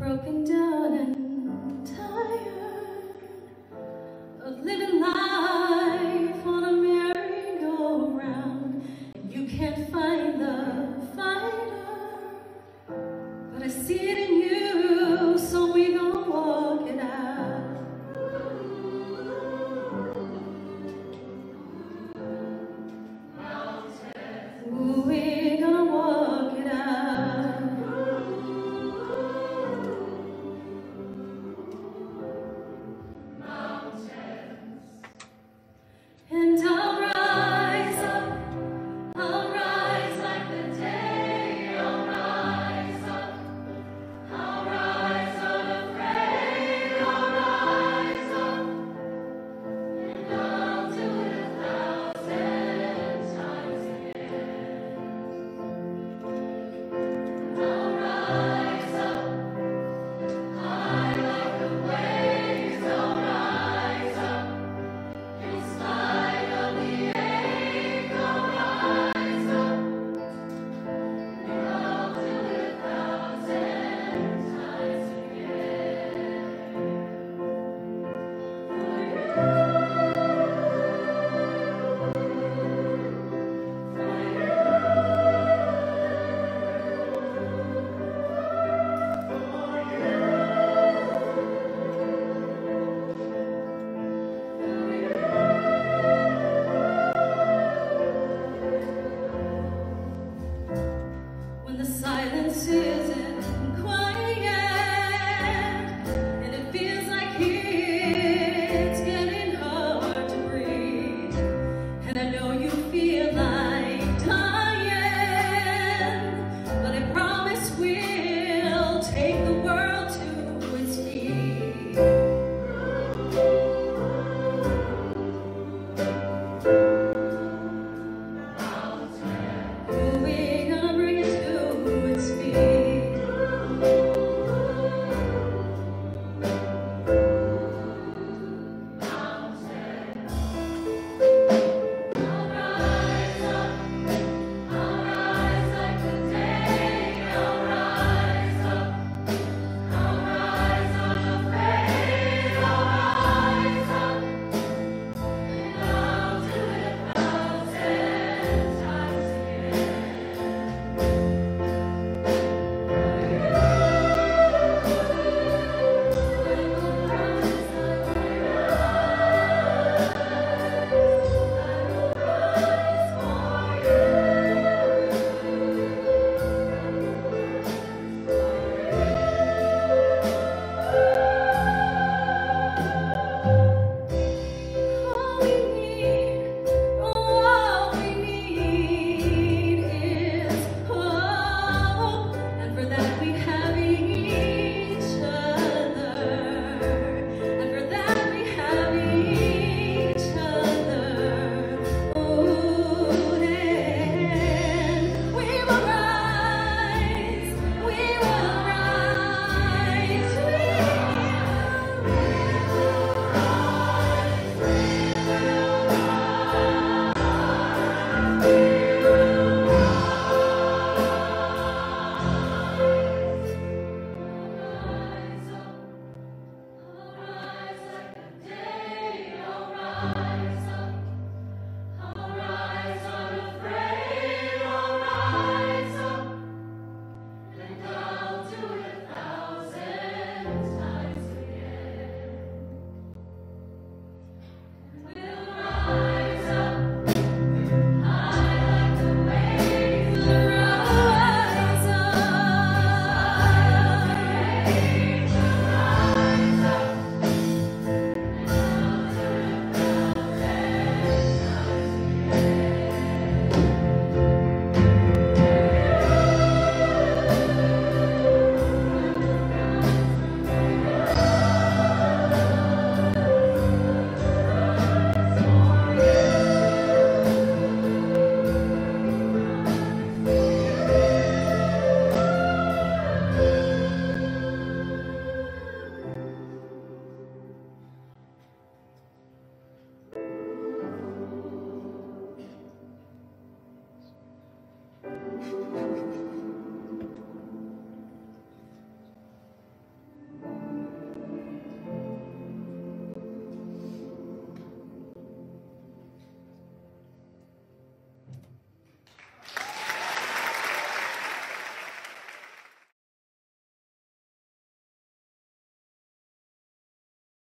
broken down and tired of living life on a merry-go-round. You can't find the fighter, but I see it in you, so we gon' walk it out. Ooh, we're gonna walk it out. And I'll rise up, I'll rise like the day, I'll rise up, I'll rise unafraid, I'll rise up, and I'll do it 1,000 times again. I'll rise up, high like the waves, I'll rise up, in spite of the ache, I'll rise up, and I'll do it 1,000 times again. When the silence is